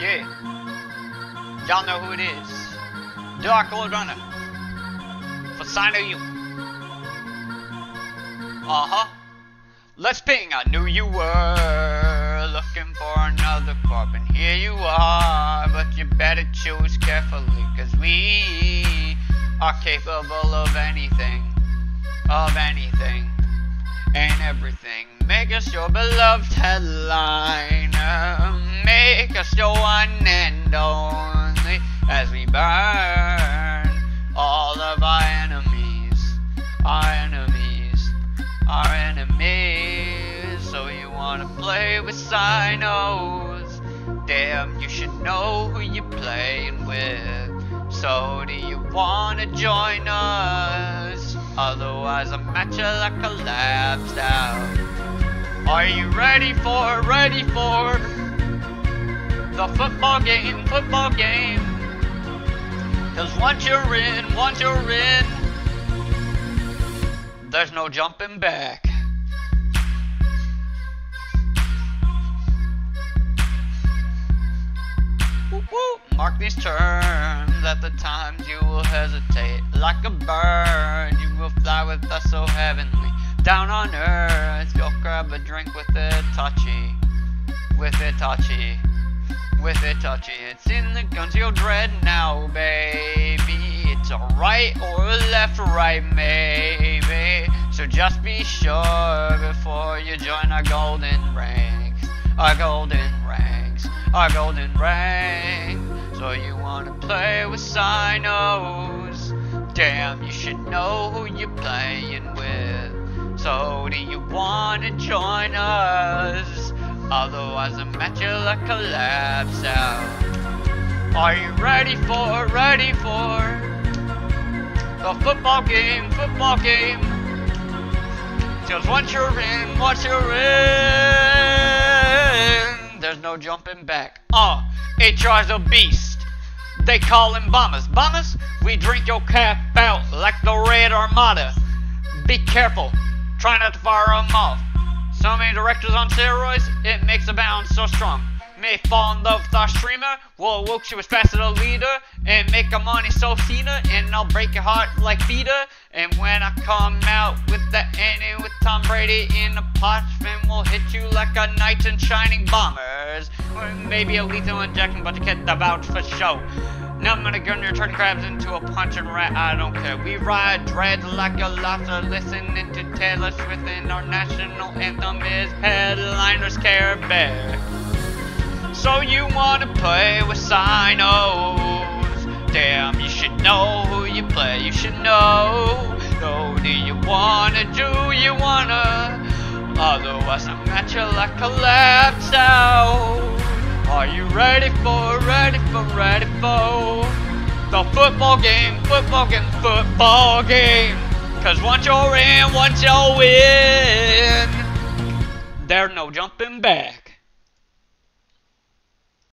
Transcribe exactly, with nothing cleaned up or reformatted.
Yeah. Y'all know who it is. Dark Lord Runner. For CYNOU. Uh-huh. Let's ping. I knew you were looking for another corp, and here you are. But you better choose carefully, cause we are capable of anything. Of anything. And everything. Make us your beloved headliner. Make us your one and only, as we burn all of our enemies. Our enemies. Our enemies. So you wanna play with CYNOUs? Damn, you should know who you're playing with. So do you wanna join us? Otherwise I'll match you like a lapsed out. Are you ready for, ready for the football game, football game? Cause once you're in, once you're in, there's no jumping back. Woo woo. Mark these terms, at the times you will hesitate. Like a bird, you will fly with us so heavenly. Down on earth, go grab a drink with Itachi. With Itachi. With Itachi. It's in the guns you'll dread now, baby. It's a right or a left, right, maybe. So just be sure before you join our golden ranks. Our golden ranks. Our golden ranks. So you wanna play with CYNOUs? Damn, you should know who you're playing with. So do you wanna join us? Otherwise I'll match you like a lapsed out. Are you ready for, ready for the football game, football game? Cause once you're in, once you're in, there's no jumping back. Uh, H R's a beast. They call him bombers. Bombers, we drink your cap out like the Red Armada. Be careful. Try not to fire them off. So many directors on steroids, it makes the bounce so strong. May fall in love with our streamer, well, woke she was fast as a leader, and make her money so Cena, and I'll break your heart like Vita. And when I come out with that ending with Tom Brady in a pot, then we'll hit you like a knight in shining bombers. Or maybe a lethal injection, but you get the vouch for show. Now I'm gonna gonna turn crabs into a punching rat, I don't care. We ride dread like a lobster, listening to Taylor Swift, and our national anthem is Headliners Care Bear. So you wanna play with CYNOUs? Damn, you should know who you play, you should know. So do you wanna, do you wanna? Otherwise I'll match you like a lapsed out. Are you ready for, ready for, ready for the football game, football game, football game? Cause once you're in, once you're in, there's no jumping back.